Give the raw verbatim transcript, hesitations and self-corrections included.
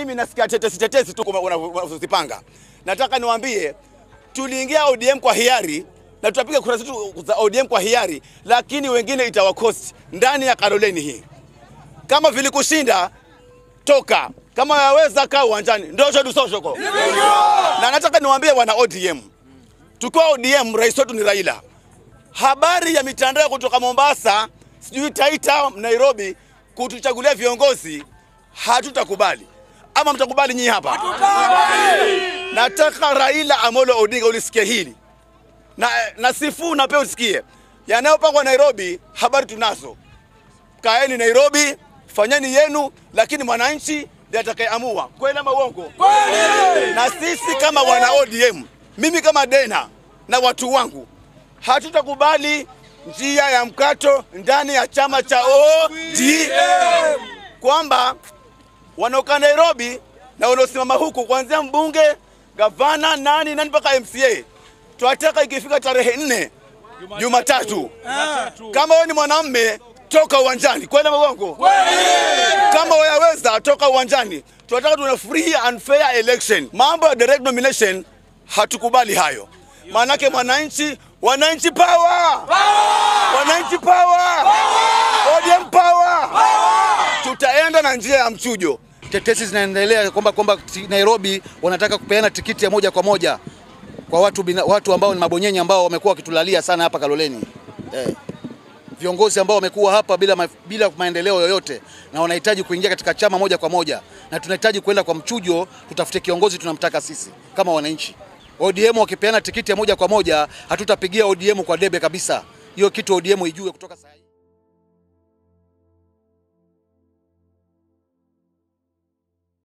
mimi nasikia tetesi tetesi tu unazipanga. Nataka niwaambie tuliingia O D M kwa hiari na tutapiga kura zetu za O D M kwa hiari, lakini wengine itawakosti ndani ya Kaloleni hii. Kama vile kushinda toka, kama yaweza kaa uwanjani ndio shodu soshoko. Na nataka niwaambie wana O D M, tukiwa O D M rais wetu ni Raila. Habari ya mitandao kutoka Mombasa, sijui Taita, Nairobi kutuchagulia viongozi hatutakubali. Ama mtakubali nyinyi hapa? Hatutakubali. Nataka Raila Amolo Odinga ulisikie hili. Na na sifu na pia usikie. Yanayopangwa Nairobi habari tunazo. Kaeni Nairobi, fanyeni yenu, lakini mwananchi ndiye atakayeamua. Kweli ama uongo? Kweli. Na sisi kama wana O D M, mimi kama Dena na watu wangu hatutakubali njia ya mkato ndani ya chama cha O D M. Kwamba wanaoka Nairobi na wanaosimama huku kuanzia mbunge, gavana, nani nani mpaka M C A. Tunataka ikifika tarehe nne Jumatatu, kama wewe ni mwanamume toka uwanjani. Kweli ama uongo? Kweli. Kama wayaweza toka uwanjani. Tunataka tuna free and fair election. Mambo ya direct nomination hatukubali hayo. Maanake mwananchi, wananchi power. Power! Wananchi power. Power! O D M power. Power! Tutaenda na njia ya mchujo. Tetesi zinaendelea kwamba kwamba Nairobi wanataka kupeana tikiti ya moja kwa moja kwa watu bina, watu ambao ni mabonyenye ambao wamekuwa wakitulalia sana hapa Kaloleni. Eh. Viongozi ambao wamekuwa hapa bila ma, bila maendeleo yoyote na wanahitaji kuingia katika chama moja kwa moja, na tunahitaji kwenda kwa mchujo tutafute kiongozi tunamtaka sisi kama wananchi. O D M wakipeana tikiti ya moja kwa moja hatutapigia O D M kwa debe kabisa. Hiyo kitu O D M ijue kutoka sasa.